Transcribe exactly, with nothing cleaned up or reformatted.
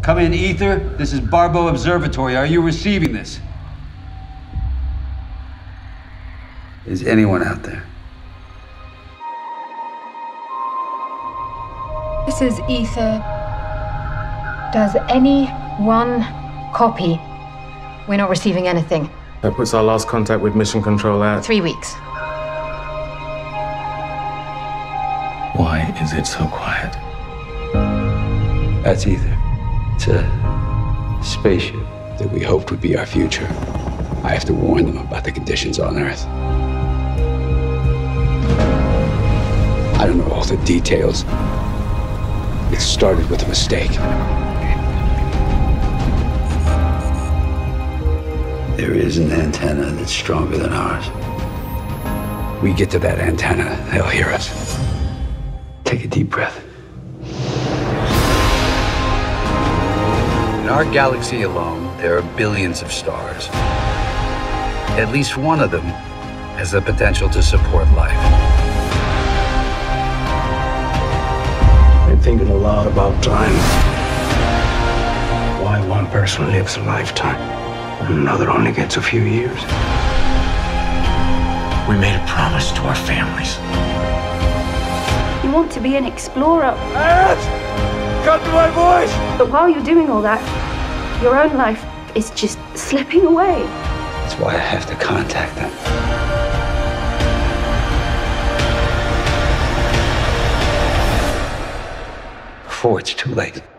Come in, Ether. This is Barbo Observatory. Are you receiving this? Is anyone out there? This is Ether. Does anyone copy? We're not receiving anything. That puts our last contact with Mission Control at... Three weeks. Why is it so quiet? That's Ether. It's a spaceship that we hoped would be our future. I have to warn them about the conditions on Earth. I don't know all the details. It started with a mistake. There is an antenna that's stronger than ours. We get to that antenna, they'll hear us. Take a deep breath. In our galaxy alone, there are billions of stars. At least one of them has the potential to support life. I'm thinking a lot about time. Why one person lives a lifetime and another only gets a few years. We made a promise to our families. You want to be an explorer. Cut to my voice! But while you're doing all that, your own life is just slipping away. That's why I have to contact them. Before it's too late.